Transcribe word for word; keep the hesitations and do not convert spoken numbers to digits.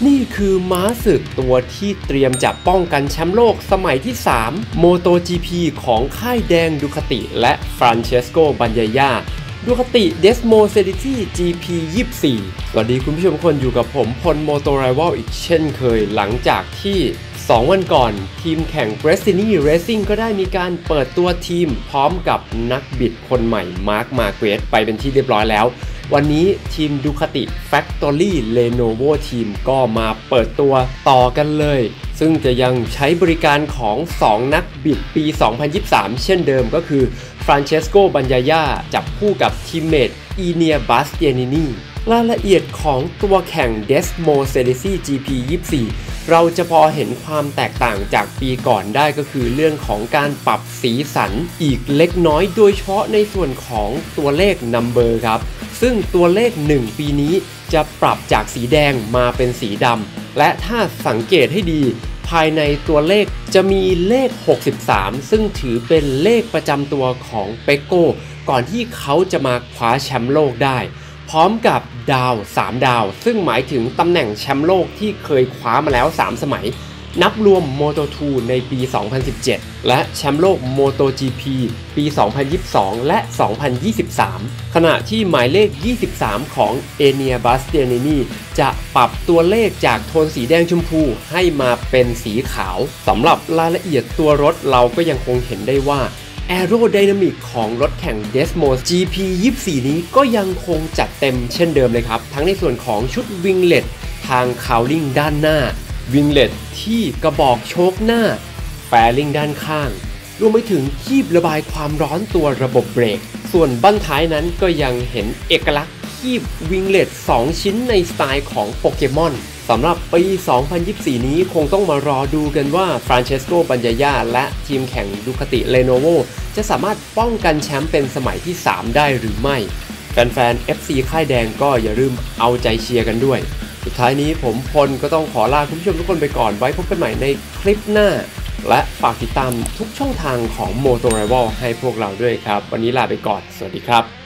นี่คือม้าศึกตัวที่เตรียมจะป้องกันแชมป์โลกสมัยที่ สาม MotoGP ของค่ายแดงดูคาติและฟรานเชสโกบัญญายาดูคาติ Desmo Cedrici จี พี ยี่สิบสี่ สวัสดีคุณผู้ชมทุกคนอยู่กับผมพล Moto Rival อีกเช่นเคยหลังจากที่สองวันก่อนทีมแข่ง Gresini Racing ก็ได้มีการเปิดตัวทีมพร้อมกับนักบิดคนใหม่ Marc Marquez ไปเป็นที่เรียบร้อยแล้ววันนี้ทีมดูคาติ Factory Lenovo ทีมก็มาเปิดตัวต่อกันเลยซึ่งจะยังใช้บริการของสองนักบิดปี สองพันยี่สิบสาม เช่นเดิมก็คือฟรานเชสโกบัญญายาจับคู่กับทีมเมทอีเนียบัสเตียนินีรายละเอียดของตัวแข่ง Desmo Cedrici จี พี ยี่สิบสี่ เราจะพอเห็นความแตกต่างจากปีก่อนได้ก็คือเรื่องของการปรับสีสันอีกเล็กน้อยโดยเฉพาะในส่วนของตัวเลข Number ครับซึ่งตัวเลขหนึ่งปีนี้จะปรับจากสีแดงมาเป็นสีดำและถ้าสังเกตให้ดีภายในตัวเลขจะมีเลขหกสิบสามซึ่งถือเป็นเลขประจำตัวของเปโก้ก่อนที่เขาจะมาคว้าแชมป์โลกได้พร้อมกับดาวสามดาวซึ่งหมายถึงตำแหน่งแชมป์โลกที่เคยคว้ามาแล้วสามสมัยนับรวม โมโต ทู ในปี สองพันสิบเจ็ด และแชมป์โลก MotoGP ปี สองพันยี่สิบสอง และ สองพันยี่สิบสาม ขณะที่หมายเลข ยี่สิบสาม ของเอเนียบัสเตียนินีจะปรับตัวเลขจากโทนสีแดงชมพูให้มาเป็นสีขาวสำหรับรายละเอียดตัวรถเราก็ยังคงเห็นได้ว่าAerodynamic ของรถแข่ง Desmo จี พี ยี่สิบสี่ นี้ก็ยังคงจัดเต็มเช่นเดิมเลยครับทั้งในส่วนของชุดวิงเล็ตทางคาวลิงด้านหน้าวิงเล็ตที่กระบอกโชคหน้าแฟลิงด้านข้างรวมไปถึงคีบระบายความร้อนตัวระบบเบรกส่วนบั้นท้ายนั้นก็ยังเห็นเอกลักษณ์คีบวิงเล็ตสองชิ้นในสไตล์ของโปเกมอนสำหรับปี สองพันยี่สิบสี่ นี้คงต้องมารอดูกันว่าฟรานเชสโกบัญญายาและทีมแข่งดูคาติเลโนโวจะสามารถป้องกันแชมป์เป็นสมัยที่ สาม ได้หรือไม่แฟนๆ เอฟ ซี ค่ายแดงก็อย่าลืมเอาใจเชียร์กันด้วยสุดท้ายนี้ผมพลก็ต้องขอลาคุณผู้ชมทุกคนไปก่อนไว้พบกันใหม่ในคลิปหน้าและฝากติดตามทุกช่องทางของ Moto Rival ให้พวกเราด้วยครับวันนี้ลาไปก่อนสวัสดีครับ